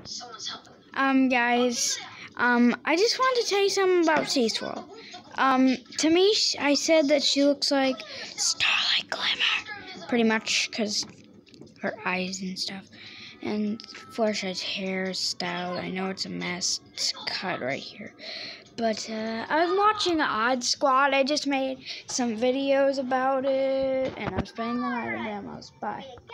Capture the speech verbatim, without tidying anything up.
Um, guys, um, I just wanted to tell you something about Sea Swirl. Um, to me, I said that she looks like Starlight Glimmer, pretty much, because her eyes and stuff. And Fluttershy's hairstyle, I know it's a mess, it's cut right here. But, uh, I was watching Odd Squad. I just made some videos about it, and I was playing them out of demos. Bye.